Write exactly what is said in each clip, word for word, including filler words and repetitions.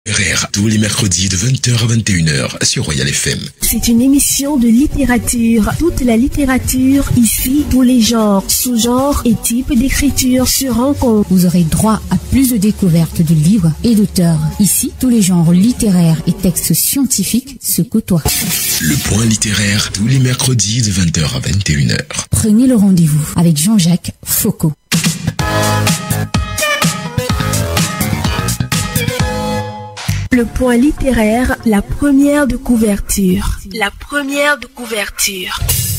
R R, tous les mercredis de vingt heures à vingt et une heures sur Royal F M. C'est une émission de littérature. Toute la littérature, ici, tous les genres, sous-genres et types d'écriture se rencontrent. Vous aurez droit à plus de découvertes de livres et d'auteurs. Ici, tous les genres littéraires et textes scientifiques se côtoient. Le point littéraire, tous les mercredis de vingt heures à vingt et une heures. Prenez le rendez-vous avec Jean-Jacques Foucault. Le point littéraire, la première de couverture. La première de couverture.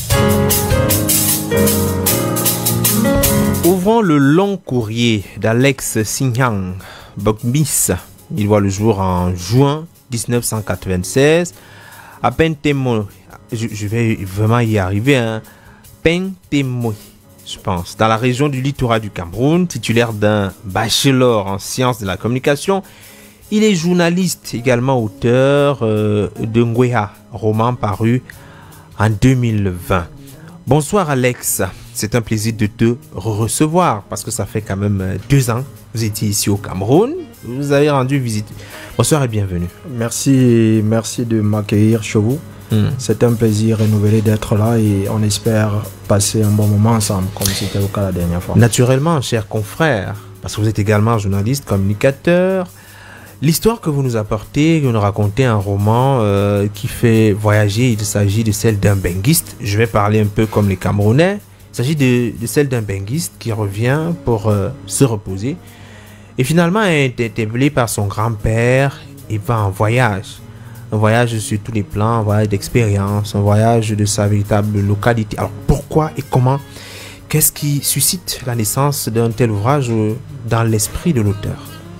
Ouvrons le long courrier d'Alex Singhang Bokmis. Il voit le jour en juin dix-neuf cent quatre-vingt-seize à Pentemoy. Je, je vais vraiment y arriver. Hein. Pentemoy, je pense, dans la région du littoral du Cameroun, titulaire d'un bachelor en sciences de la communication. Il est journaliste, également auteur euh, de Ngweha, roman paru en deux mille vingt. Bonsoir Alex, c'est un plaisir de te recevoir parce que ça fait quand même deux ans que vous étiez ici au Cameroun. Vous avez rendu visite. Bonsoir et bienvenue. Merci, merci de m'accueillir chez vous. Hmm. C'est un plaisir renouvelé d'être là et on espère passer un bon moment ensemble comme c'était le cas la dernière fois. Naturellement, cher confrère, parce que vous êtes également journaliste, communicateur. L'histoire que vous nous apportez, vous nous racontez un roman euh, qui fait voyager, il s'agit de celle d'un benguiste. Je vais parler un peu comme les Camerounais. Il s'agit de, de celle d'un benguiste qui revient pour euh, se reposer. Et finalement est interpellé par son grand-père et va en voyage. Un voyage sur tous les plans, un voyage d'expérience, un voyage de sa véritable localité. Alors pourquoi et comment? Qu'est-ce qui suscite la naissance d'un tel ouvrage dans l'esprit de l'auteur?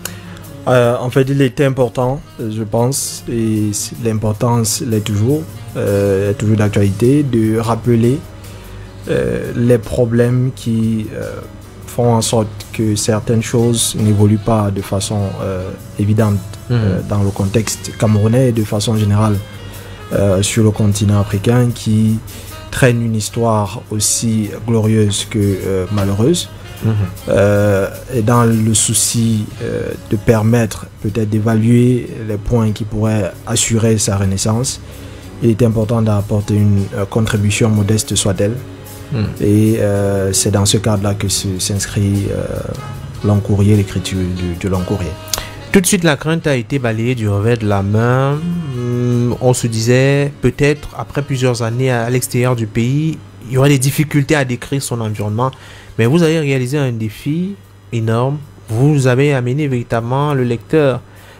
Euh, en fait, il était important, je pense, et l'importance l'est toujours, euh, est toujours d'actualité, de rappeler euh, les problèmes qui euh, font en sorte que certaines choses n'évoluent pas de façon euh, évidente mmh. euh, dans le contexte camerounais et de façon générale euh, sur le continent africain qui traîne une histoire aussi glorieuse que euh, malheureuse. Mmh. Euh, et dans le souci euh, de permettre peut-être d'évaluer les points qui pourraient assurer sa renaissance, il est important d'apporter une euh, contribution modeste soit-elle. Mmh. Et euh, c'est dans ce cadre-là que s'inscrit euh, long courrier, l'écriture du, du long courrier. Tout de suite, la crainte a été balayée du revers de la main. Mmh, on se disait peut-être après plusieurs années à l'extérieur du pays, il y aurait des difficultés à décrire son environnement. Mais vous avez réalisé un défi énorme. Vous avez amené véritablement le lecteur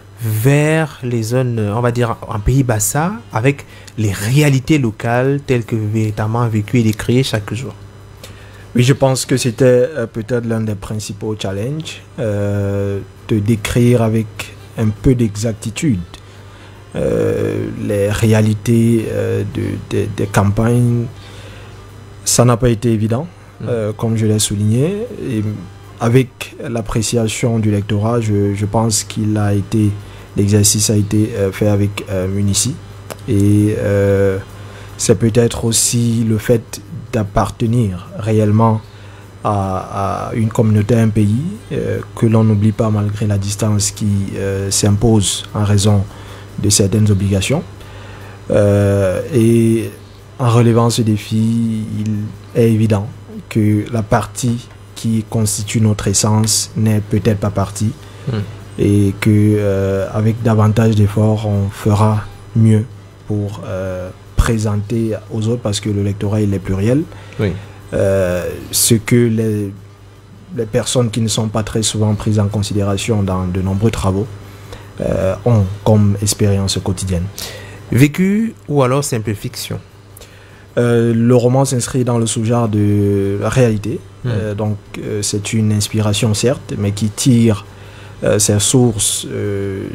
vers les zones, on va dire, en Pays Bassa, avec les réalités locales telles que véritablement vécues et décriées chaque jour. Oui, je pense que c'était euh, peut-être l'un des principaux challenges, euh, de décrire avec un peu d'exactitude euh, les réalités euh, de, de, des campagnes. Ça n'a pas été évident. Euh, comme je l'ai souligné, et avec l'appréciation du lectorat, je, je pense qu'il a été, l'exercice a été euh, fait avec euh, Munici, et euh, c'est peut-être aussi le fait d'appartenir réellement à, à une communauté, à un pays euh, que l'on n'oublie pas malgré la distance qui euh, s'impose en raison de certaines obligations. Euh, et en relevant ce défi, il est évident que la partie qui constitue notre essence n'est peut-être pas partie mmh. et que euh, avec davantage d'efforts on fera mieux pour euh, présenter aux autres, parce que le lectorat il est pluriel, oui. euh, ce que les, les personnes qui ne sont pas très souvent prises en considération dans de nombreux travaux euh, ont comme expérience quotidienne. Vécu ou alors simple fiction? Euh, le roman s'inscrit dans le sous-genre de la réalité, mmh. euh, donc euh, c'est une inspiration certes, mais qui tire euh, ses sources euh,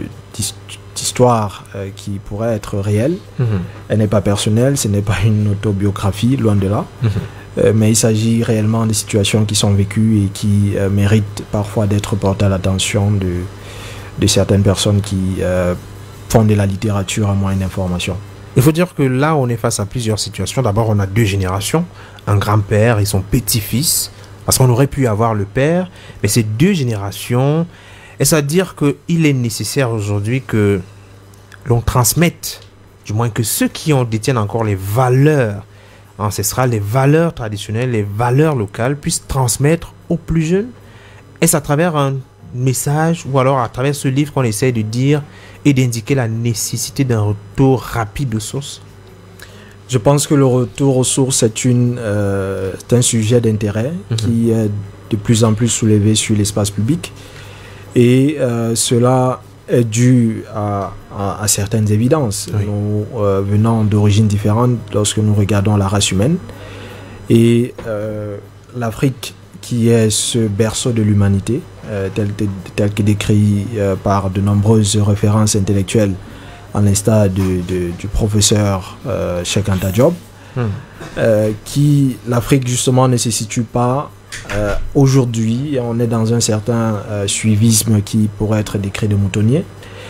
d'histoires euh, qui pourraient être réelles. Mmh. Elle n'est pas personnelle, ce n'est pas une autobiographie, loin de là, mmh. euh, mais il s'agit réellement de situations qui sont vécues et qui euh, méritent parfois d'être portées à l'attention de, de certaines personnes qui euh, font de la littérature à moyen d'information. Il faut dire que là, on est face à plusieurs situations. D'abord, on a deux générations, un grand-père et son petit-fils, parce qu'on aurait pu avoir le père, mais ces deux générations, Est-ce à dire qu'il est nécessaire aujourd'hui que l'on transmette, du moins que ceux qui en détiennent encore les valeurs ancestrales, les valeurs traditionnelles, les valeurs locales, puissent transmettre aux plus jeunes? Est-ce à travers un message ou alors à travers ce livre qu'on essaie de dire et d'indiquer la nécessité d'un retour rapide aux sources? Je pense que le retour aux sources est, une, euh, est un sujet d'intérêt mmh. qui est de plus en plus soulevé sur l'espace public. Et euh, cela est dû à, à, à certaines évidences. Oui. Nous euh, venant d'origines différentes lorsque nous regardons la race humaine. Et euh, l'Afrique, qui est ce berceau de l'humanité, euh, tel, tel, tel que décrit euh, par de nombreuses références intellectuelles, à l'instar de, de, du professeur euh, Cheikh Anta Diop, hmm. euh, qui, l'Afrique justement ne se situe pas euh, aujourd'hui, on est dans un certain euh, suivisme qui pourrait être décrit de moutonnier.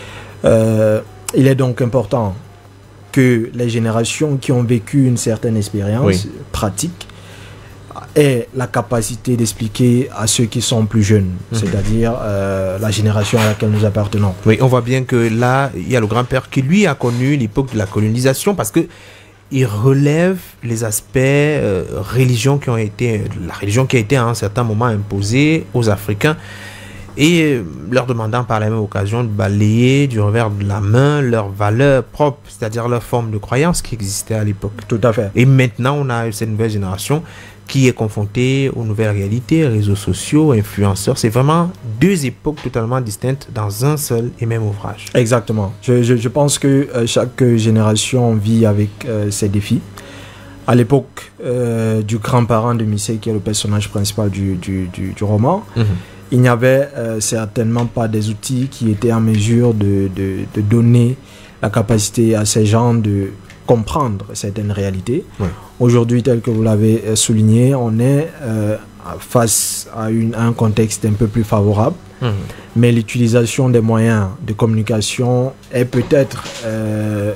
Euh, il est donc important que les générations qui ont vécu une certaine expérience oui. pratique aient la capacité d'expliquer à ceux qui sont plus jeunes, mmh. c'est-à-dire euh, la génération à laquelle nous appartenons. Oui, on voit bien que là, il y a le grand-père qui, lui, a connu l'époque de la colonisation parce que il relève les aspects euh, religion qui ont été, la religion qui a été à un certain moment imposée aux Africains et euh, leur demandant par la même occasion de balayer du revers de la main leurs valeurs propres, c'est-à-dire leur forme de croyance qui existait à l'époque. Tout à fait. Et maintenant, on a cette nouvelle génération qui est confrontée aux nouvelles réalités, réseaux sociaux, influenceurs. C'est vraiment deux époques totalement distinctes dans un seul et même ouvrage. Exactement. Je, je, je pense que euh, chaque génération vit avec euh, ses défis. À l'époque euh, du grand-parent de Missé, qui est le personnage principal du, du, du, du roman, mm-hmm. il n'y avait euh, certainement pas des outils qui étaient en mesure de, de, de donner la capacité à ces gens de comprendre certaines réalités. Oui. Aujourd'hui, tel que vous l'avez souligné, on est euh, face à, une, à un contexte un peu plus favorable, mmh. mais l'utilisation des moyens de communication est peut-être euh,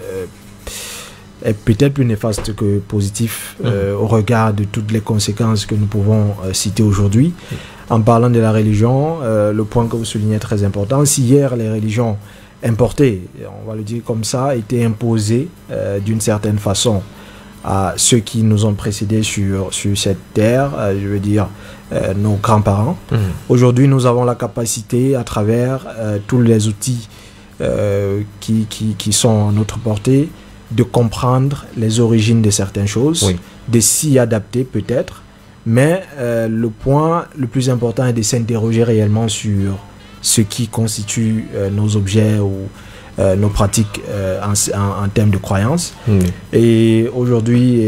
est peut-être plus néfaste que positif mmh. euh, au regard de toutes les conséquences que nous pouvons euh, citer aujourd'hui. Mmh. En parlant de la religion, euh, le point que vous soulignez est très important. Si hier les religions importées, on va le dire comme ça, étaient imposées euh, d'une certaine façon à ceux qui nous ont précédés sur, sur cette terre, euh, je veux dire euh, nos grands-parents. Mmh. Aujourd'hui, nous avons la capacité, à travers euh, tous les outils euh, qui, qui, qui sont à notre portée, de comprendre les origines de certaines choses, oui. de s'y adapter peut-être, mais euh, le point le plus important est de s'interroger réellement sur ce qui constitue euh, nos objets ou euh, nos pratiques euh, en, en, en termes de croyances. Mmh. Et aujourd'hui,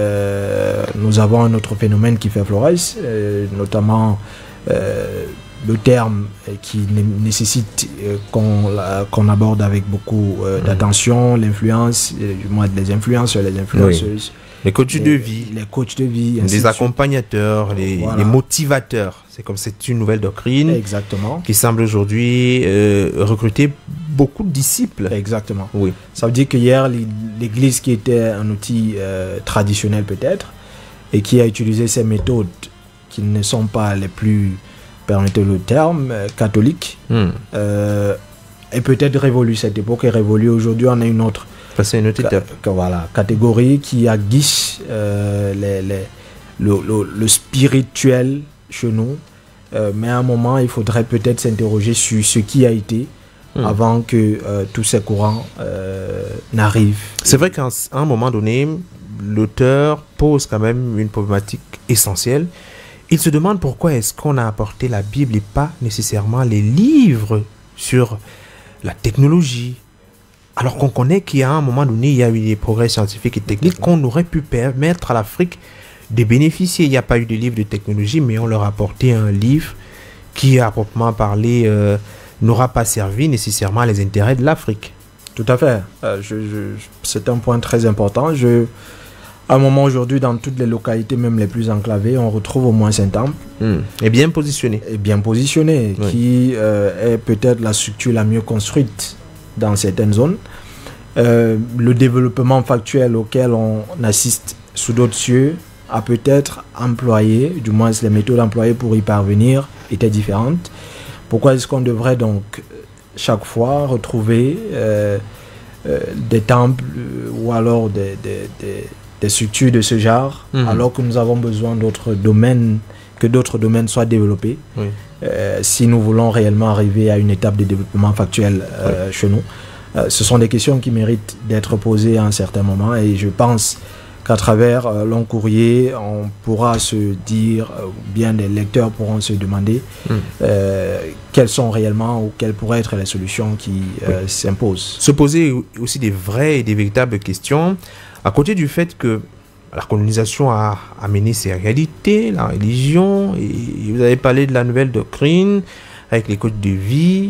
euh, nous avons un autre phénomène qui fait florès, euh, notamment euh, le terme qui nécessite euh, qu'on qu'on aborde avec beaucoup euh, mmh. d'attention, l'influence, du moins les influenceurs, les influenceuses. Oui. Les coachs de vie. Les coachs de vie. Les accompagnateurs, les, voilà. les motivateurs. C'est comme c'est une nouvelle doctrine. Exactement. Qui semble aujourd'hui euh, recruter beaucoup de disciples. Exactement. Oui. Ça veut dire que hier, l'Église, qui était un outil euh, traditionnel peut-être, et qui a utilisé ces méthodes qui ne sont pas les plus, permettez le terme, euh, catholiques, mm. euh, est peut-être révolue. Cette époque est révolue. Aujourd'hui, on a une autre. C'est une autre étape. Que, voilà, catégorie qui aguiche euh, les, les, le, le, le spirituel chez nous. Euh, mais à un moment, il faudrait peut-être s'interroger sur ce qui a été mmh. avant que euh, tous ces courants euh, n'arrivent. C'est vrai qu'à un moment donné, l'auteur pose quand même une problématique essentielle. Il se demande pourquoi est-ce qu'on a apporté la Bible et pas nécessairement les livres sur la technologie, alors qu'on connaît qu'à un moment donné, il y a eu des progrès scientifiques et techniques qu'on aurait pu permettre à l'Afrique de bénéficier. Il n'y a pas eu de livre de technologie, mais on leur a apporté un livre qui, à proprement parler, euh, n'aura pas servi nécessairement à les intérêts de l'Afrique. Tout à fait. Euh, je, je, c'est un point très important. Je, à un moment aujourd'hui, dans toutes les localités, même les plus enclavées, on retrouve au moins Saint-Ambre. Mmh. Et bien positionné. Et bien positionné, oui. qui euh, est peut-être la structure la mieux construite dans certaines zones. Euh, le développement factuel auquel on assiste sous d'autres cieux a peut-être employé, du moins les méthodes employées pour y parvenir étaient différentes. Pourquoi est-ce qu'on devrait donc chaque fois retrouver euh, euh, des temples euh, ou alors des, des, des, des structures de ce genre, mmh. alors que nous avons besoin d'autres domaines, que d'autres domaines soient développés, oui. euh, si nous voulons réellement arriver à une étape de développement factuel euh, oui. chez nous. Euh, ce sont des questions qui méritent d'être posées à un certain moment, et je pense qu'à travers euh, Long Courrier, on pourra se dire, ou euh, bien des lecteurs pourront se demander mm. euh, quelles sont réellement ou quelles pourraient être les solutions qui euh, oui. s'imposent. Se poser aussi des vraies et des véritables questions, à côté du fait que la colonisation a amené ses réalités, la religion, et vous avez parlé de la nouvelle doctrine, avec les codes de vie,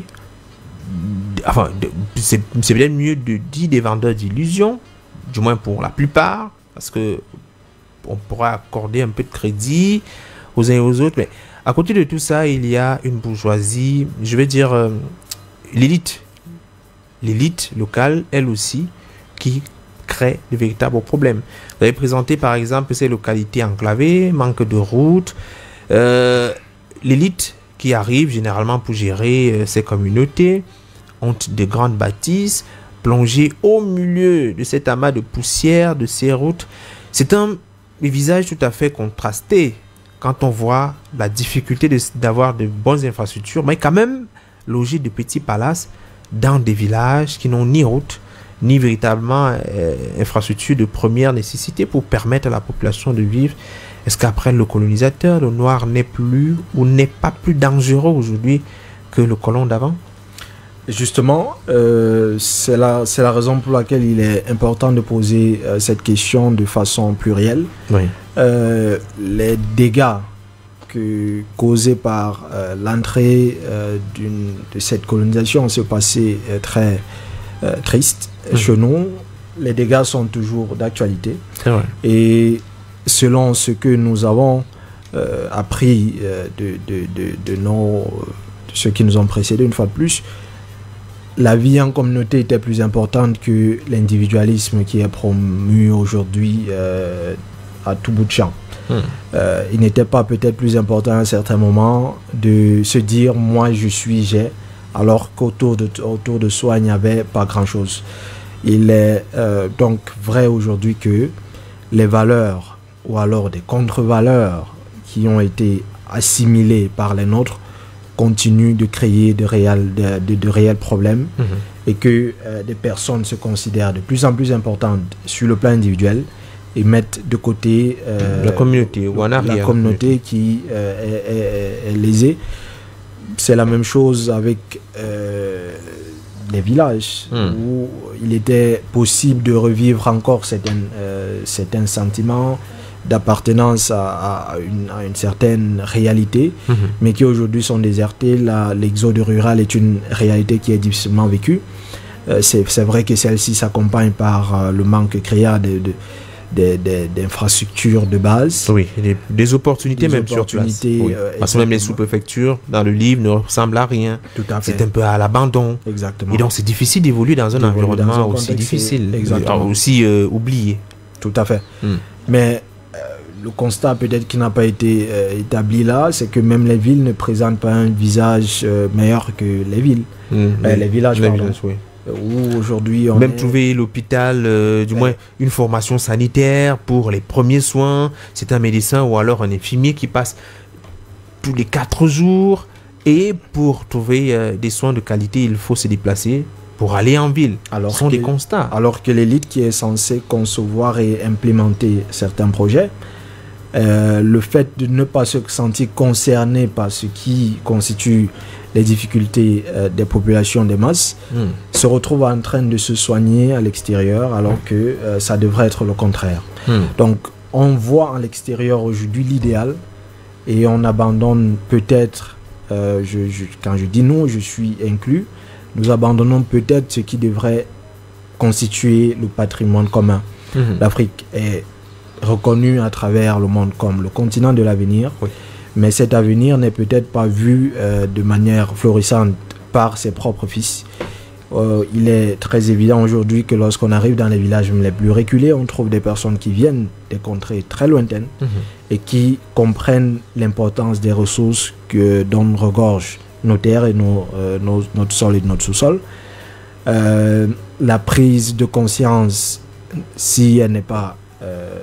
enfin, c'est, c'est peut-être mieux de dire des vendeurs d'illusions, du moins pour la plupart, parce que on pourra accorder un peu de crédit aux uns et aux autres, mais à côté de tout ça, il y a une bourgeoisie, je vais dire euh, l'élite, l'élite locale, elle aussi, qui crée de véritables problèmes. Vous avez présenté par exemple ces localités enclavées, manque de routes, euh, l'élite qui arrive généralement pour gérer euh, ces communautés, ont de grandes bâtisses, plongé au milieu de cet amas de poussière, de ces routes. C'est un visage tout à fait contrasté quand on voit la difficulté de, d'avoir de bonnes infrastructures, mais quand même loger de petits palaces dans des villages qui n'ont ni route, ni véritablement euh, infrastructures de première nécessité pour permettre à la population de vivre. Est-ce qu'après le colonisateur, le noir n'est plus ou n'est pas plus dangereux aujourd'hui que le colon d'avant ? Justement, euh, c'est la, c'est la raison pour laquelle il est important de poser euh, cette question de façon plurielle. Oui. Euh, les dégâts que, causés par euh, l'entrée euh, d'une, de cette colonisation se passaient euh, très euh, tristes. Mmh. Chez nous, les dégâts sont toujours d'actualité. C'est vrai. Et selon ce que nous avons euh, appris euh, de, de, de, de, nos, de ceux qui nous ont précédés, une fois de plus, la vie en communauté était plus importante que l'individualisme qui est promu aujourd'hui euh, à tout bout de champ. Hmm. Euh, il n'était pas peut-être plus important à un certain moment de se dire « moi je suis, j'ai », alors qu'autour de, autour de soi il n'y avait pas grand-chose. Il est euh, donc vrai aujourd'hui que les valeurs ou alors des contre-valeurs qui ont été assimilées par les nôtres continue de créer de réels, de, de, de réels problèmes mmh. et que euh, des personnes se considèrent de plus en plus importantes sur le plan individuel et mettent de côté euh, la communauté, ou en arrière, la communauté qui euh, est, est, est lésée. C'est la même chose avec euh, les villages mmh. où il était possible de revivre encore certains, euh, certains sentiments d'appartenance à, à, une, à une certaine réalité, mmh. mais qui aujourd'hui sont désertés. Là, l'exode rural est une réalité qui est difficilement vécue. Euh, c'est, c'est vrai que celle-ci s'accompagne par euh, le manque criard de, de, de, de, d'infrastructures de base. Oui, des, des opportunités des même opportunités, sur place. Oui. Euh, Parce que même les sous-préfectures, dans le livre, ne ressemblent à rien. Tout à fait. C'est un peu à l'abandon. Exactement. Et donc, c'est difficile d'évoluer dans un d'évoluer environnement dans un aussi difficile, exactement. aussi euh, oublié. Tout à fait. Mmh. Mais le constat peut-être qui n'a pas été euh, établi là, c'est que même les villes ne présentent pas un visage euh, meilleur que les villes. Mmh, euh, les villages, les pardon. Villages, oui. Où aujourd'hui on même est... trouver l'hôpital, euh, du ouais. moins une formation sanitaire pour les premiers soins, c'est un médecin ou alors un infirmier qui passe tous les quatre jours, et pour trouver euh, des soins de qualité, il faut se déplacer pour aller en ville. Alors Ce sont des constats. Alors que l'élite qui est censée concevoir et implémenter certains projets, Euh, le fait de ne pas se sentir concerné par ce qui constitue les difficultés euh, des populations des masses, mmh. se retrouve en train de se soigner à l'extérieur alors mmh. que euh, ça devrait être le contraire. Mmh. Donc on voit à l'extérieur aujourd'hui l'idéal et on abandonne peut-être, euh, je, je, quand je dis nous, je suis inclus, nous abandonnons peut-être ce qui devrait constituer le patrimoine commun. Mmh. L'Afrique est reconnu à travers le monde comme le continent de l'avenir, oui. mais cet avenir n'est peut-être pas vu euh, de manière florissante par ses propres fils. Euh, il est très évident aujourd'hui que lorsqu'on arrive dans les villages les plus reculés, on trouve des personnes qui viennent des contrées très lointaines mmh. et qui comprennent l'importance des ressources que, dont regorge nos terres et nos, euh, nos, notre sol et notre sous-sol. Euh, la prise de conscience, si elle n'est pas euh,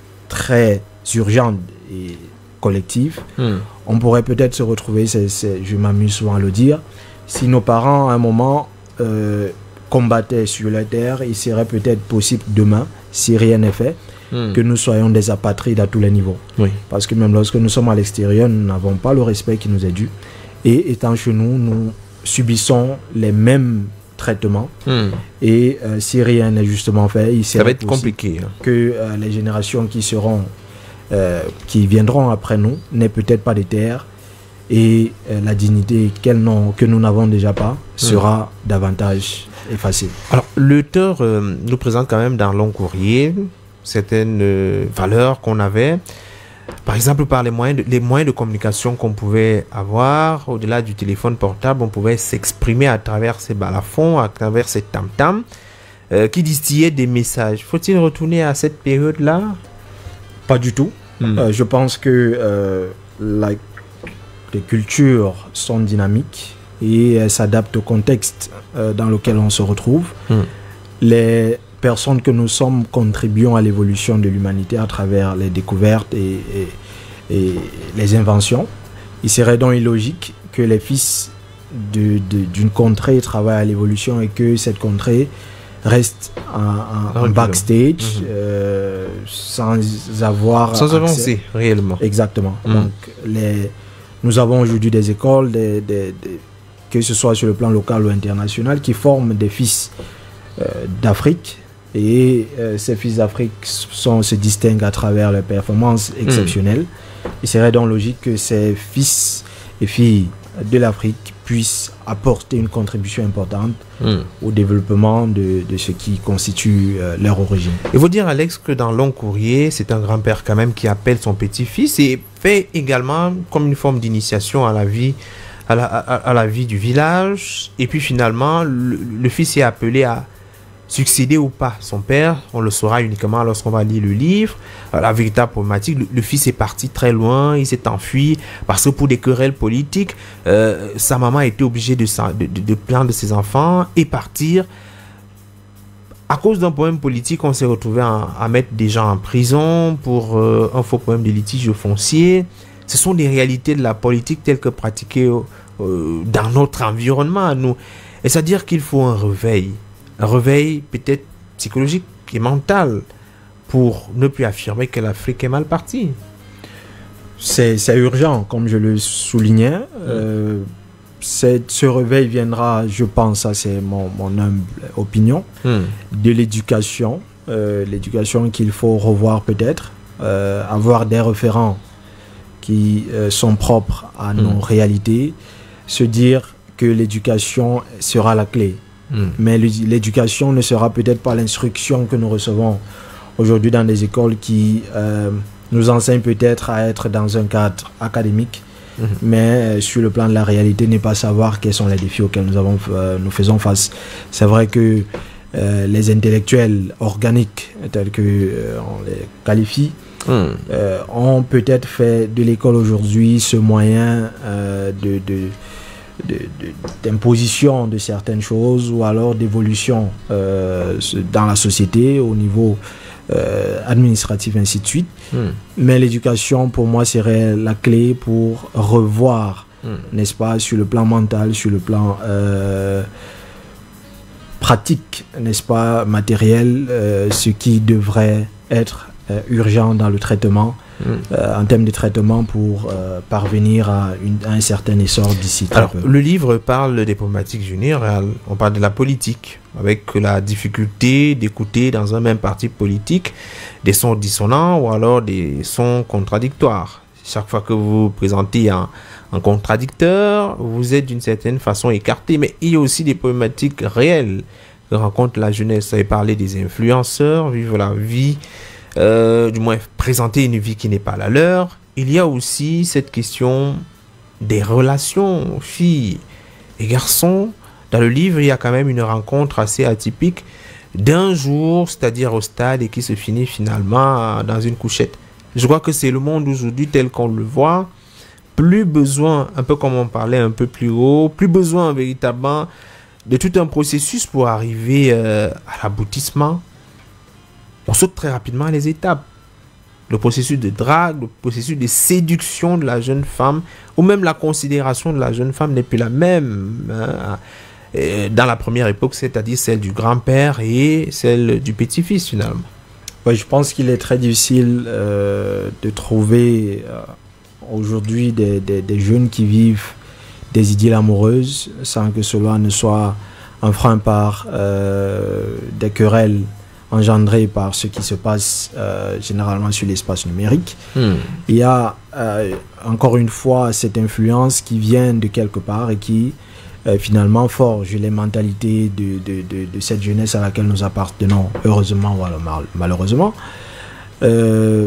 très urgente et collective, mm. on pourrait peut-être se retrouver, c'est, c'est, je m'amuse souvent à le dire, si nos parents à un moment euh, combattaient sur la terre, il serait peut-être possible demain, si rien n'est fait, mm. que nous soyons des apatrides à tous les niveaux. Oui. Parce que même lorsque nous sommes à l'extérieur, nous n'avons pas le respect qui nous est dû. Et étant chez nous, nous subissons les mêmes traitements. Mm. Et euh, si rien n'est justement fait, il ça va être compliqué. Hein. Que euh, les générations qui seront, euh, qui viendront après nous, n'aient peut-être pas de terre. Et euh, la dignité qu'elles n'ont, que nous n'avons déjà pas sera mm. davantage effacée. Alors, l'auteur euh, nous présente quand même dans Long Courrier certaines euh, valeurs qu'on avait. Par exemple, par les moyens, de, les moyens de communication qu'on pouvait avoir, au-delà du téléphone portable, on pouvait s'exprimer à travers ces balafons, à travers ces tam-tams, euh, qui distillaient des messages. Faut-il retourner à cette période-là? Pas du tout. Mm. Euh, je pense que euh, la, les cultures sont dynamiques et elles s'adaptent au contexte euh, dans lequel on se retrouve. Mm. Les personnes que nous sommes contribuons à l'évolution de l'humanité à travers les découvertes et, et, et les inventions. Il serait donc illogique que les fils de, de, d'une contrée travaillent à l'évolution et que cette contrée reste en, en, en backstage mmh. euh, sans avoir sans avancer réellement. Exactement. Mmh. Donc, les, nous avons aujourd'hui des écoles, des, des, des, que ce soit sur le plan local ou international, qui forment des fils euh, d'Afrique. Et euh, ces fils d'Afrique sont, se distinguent à travers leurs performances exceptionnelles. Mmh. Il serait donc logique que ces fils et filles de l'Afrique puissent apporter une contribution importante mmh. au développement de, de ce qui constitue euh, leur origine. Il faut dire, Alex, que dans Long Courrier, c'est un grand-père quand même qui appelle son petit-fils et fait également comme une forme d'initiation à la vie, à la, à, à la vie du village. Et puis finalement, le, le fils est appelé à succéder ou pas son père, on le saura uniquement lorsqu'on va lire le livre. La véritable problématique, le, le fils est parti très loin, il s'est enfui parce que pour des querelles politiques, euh, sa maman a été obligée de, de, de, de plaindre ses enfants et partir. À cause d'un problème politique, on s'est retrouvé à, à mettre des gens en prison pour euh, un faux problème de litige foncier. Ce sont des réalités de la politique telles que pratiquées euh, dans notre environnement à nous. Et c'est-à-dire qu'il faut un réveil. Un réveil peut-être psychologique et mental pour ne plus affirmer que l'Afrique est mal partie. C'est, c'est urgent, comme je le soulignais. Mmh. Euh, c'est, ce réveil viendra, je pense, ça c'est mon, mon humble opinion, mmh. de l'éducation. Euh, l'éducation qu'il faut revoir peut-être, euh, avoir des référents qui euh, sont propres à mmh. nos réalités, se dire que l'éducation sera la clé. Mmh. Mais l'éducation ne sera peut-être pas l'instruction que nous recevons aujourd'hui dans des écoles qui euh, nous enseignent peut-être à être dans un cadre académique, mmh. mais euh, sur le plan de la réalité, ne pas savoir quels sont les défis auxquels nous, avons, euh, nous faisons face. C'est vrai que euh, les intellectuels organiques, tels que euh, on les qualifie, mmh. euh, ont peut-être fait de l'école aujourd'hui ce moyen euh, de... de De, de, d'imposition de certaines choses ou alors d'évolution euh, dans la société au niveau euh, administratif, ainsi de suite. Mm. Mais l'éducation, pour moi, serait la clé pour revoir, mm. n'est-ce pas, sur le plan mental, sur le plan euh, pratique, n'est-ce pas, matériel, euh, ce qui devrait être euh, urgent dans le traitement. Euh, en termes de traitement pour euh, parvenir à, une, à un certain essor d'ici. Alors, peu. Le livre parle des problématiques générales. On parle de la politique, avec la difficulté d'écouter dans un même parti politique des sons dissonants ou alors des sons contradictoires. Chaque fois que vous présentez un, un contradicteur, vous êtes d'une certaine façon écarté. Mais il y a aussi des problématiques réelles que rencontre la jeunesse. Vous avez parlé des influenceurs, vivre la vie... Euh, du moins présenter une vie qui n'est pas la leur. Il y a aussi cette question des relations filles et garçons. Dans le livre, il y a quand même une rencontre assez atypique d'un jour, c'est-à-dire au stade, et qui se finit finalement dans une couchette. Je crois que c'est le monde aujourd'hui tel qu'on le voit. plus besoin, un peu comme on parlait un peu plus haut, plus besoin véritablement de tout un processus pour arriver euh, à l'aboutissement. On saute très rapidement les étapes. Le processus de drague, le processus de séduction de la jeune femme, ou même la considération de la jeune femme n'est plus la même hein, dans la première époque, c'est-à-dire celle du grand-père et celle du petit-fils finalement. Ouais, je pense qu'il est très difficile euh, de trouver euh, aujourd'hui des, des, des jeunes qui vivent des idylles amoureuses sans que cela ne soit enfreint par euh, des querelles engendrées par ce qui se passe euh, généralement sur l'espace numérique. Hmm. Il y a euh, encore une fois cette influence qui vient de quelque part et qui euh, finalement forge les mentalités de, de, de, de cette jeunesse à laquelle nous appartenons, heureusement ou alors mal, malheureusement. Euh,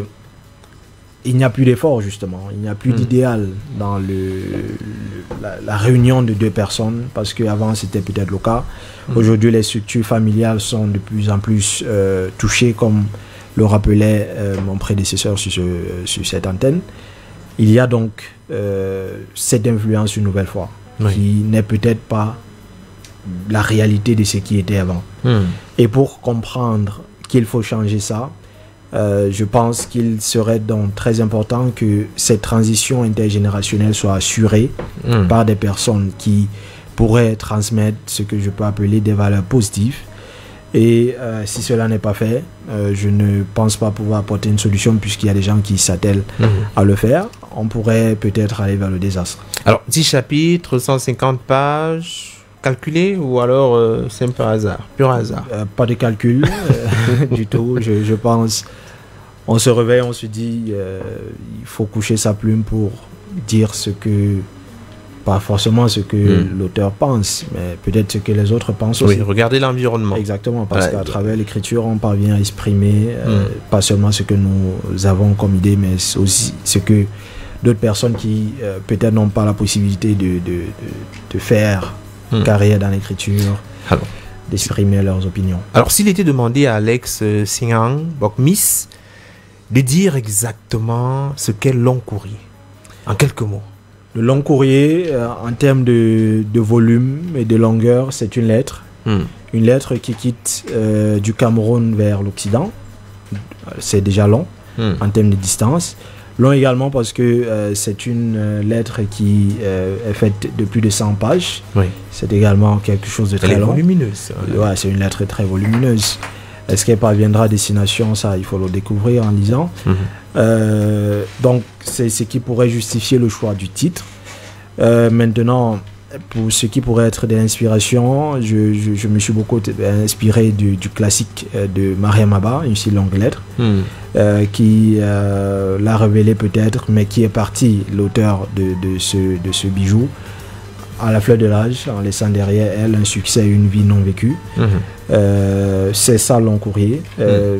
il n'y a plus d'effort justement, il n'y a plus mmh. d'idéal dans le, le, la, la réunion de deux personnes, parce qu'avant c'était peut-être le cas. Mmh. Aujourd'hui les structures familiales sont de plus en plus euh, touchées, comme le rappelait euh, mon prédécesseur sur, ce, sur cette antenne. Il y a donc euh, cette influence une nouvelle fois, oui. qui n'est peut-être pas la réalité de ce qui était avant. Mmh. Et pour comprendre qu'il faut changer ça, Euh, je pense qu'il serait donc très important que cette transition intergénérationnelle soit assurée mmh. par des personnes qui pourraient transmettre ce que je peux appeler des valeurs positives. Et euh, si cela n'est pas fait, euh, je ne pense pas pouvoir apporter une solution, puisqu'il y a des gens qui s'attellent mmh. à le faire. On pourrait peut-être aller vers le désastre. Alors, dix chapitres, cent cinquante pages... calculé ou alors euh, c'est un peu hasard, pur hasard? euh, Pas de calcul euh, du tout. Je, je pense, on se réveille, on se dit, euh, il faut coucher sa plume pour dire ce que, pas forcément ce que mmh. l'auteur pense, mais peut-être ce que les autres pensent oui, aussi. Regardez l'environnement. Exactement, parce ouais, qu'à ouais. travers l'écriture, on parvient à exprimer euh, mmh. pas seulement ce que nous avons comme idée, mais aussi ce que d'autres personnes qui euh, peut-être n'ont pas la possibilité de, de, de, de faire Mmh. carrière dans l'écriture, d'exprimer leurs opinions. Alors, s'il était demandé à Alex euh, Sinyang Bokmis de dire exactement ce qu'est Long Courrier, en quelques mots. Le Long Courrier, euh, en termes de, de volume et de longueur, c'est une lettre. Mmh. Une lettre qui quitte euh, du Cameroun vers l'Occident. C'est déjà long mmh. en termes de distance. Long également parce que euh, c'est une euh, lettre qui euh, est faite de plus de cent pages. Oui. C'est également quelque chose de très Elle est long. volumineuse. Ouais, ouais, c'est une lettre très volumineuse. Est-ce qu'elle parviendra à destination? Ça, il faut le découvrir en lisant. Mm-hmm. euh, donc, c'est ce qui pourrait justifier le choix du titre. Euh, maintenant, pour ce qui pourrait être de l'inspiration, je, je, je me suis beaucoup inspiré du, du classique de Mariam Abba, une si longue lettre, mm. euh, qui euh, l'a révélé peut-être, mais qui est parti, l'auteur de, de, ce, de ce bijou, à la fleur de l'âge, en laissant derrière elle un succès et une vie non vécue. Mm-hmm. Euh, c'est ça Long Courrier. Euh, mm.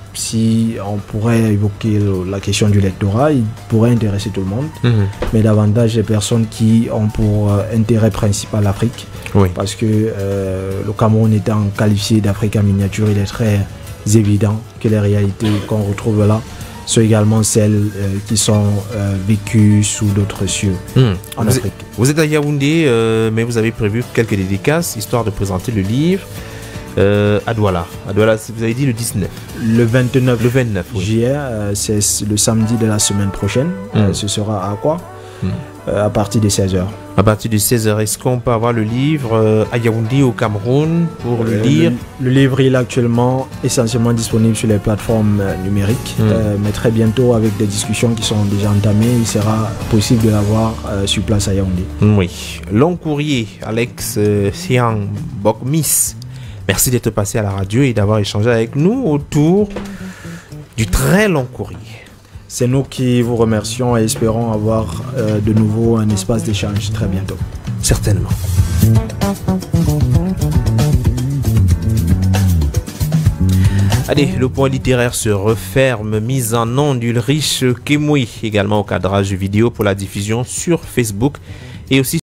Si on pourrait évoquer la question du lectorat, il pourrait intéresser tout le monde, mmh. mais davantage les personnes qui ont pour euh, intérêt principal l'Afrique. Oui. Parce que euh, le Cameroun étant qualifié d'Afrique en miniature, il est très évident que les réalités qu'on retrouve là sont également celles euh, qui sont euh, vécues sous d'autres cieux mmh. en vous Afrique. Êtes, vous êtes à Yaoundé, euh, mais vous avez prévu quelques dédicaces, histoire de présenter le livre. Euh, à Douala. À Douala, vous avez dit le dix-neuf. Le vingt-neuf, le vingt-neuf oui. juillet, euh, c'est le samedi de la semaine prochaine. Mm. Euh, ce sera à quoi mm. euh, À partir de seize heures. À partir de seize heures, est-ce qu'on peut avoir le livre euh, à Yaoundé, au Cameroun, pour euh, le lire? le, le livre, il est actuellement essentiellement disponible sur les plateformes euh, numériques. Mm. Euh, mais très bientôt, avec des discussions qui sont déjà entamées, il sera possible de l'avoir euh, sur place à Yaoundé. Oui. Long Courrier, Alex euh, Sinyang Bokmis. Merci d'être passé à la radio et d'avoir échangé avec nous autour du très long courrier. C'est nous qui vous remercions et espérons avoir euh, de nouveau un espace d'échange très bientôt. Certainement. Allez, le point littéraire se referme, mise en onde d'Ulrich Kemoui, également au cadrage vidéo pour la diffusion sur Facebook et aussi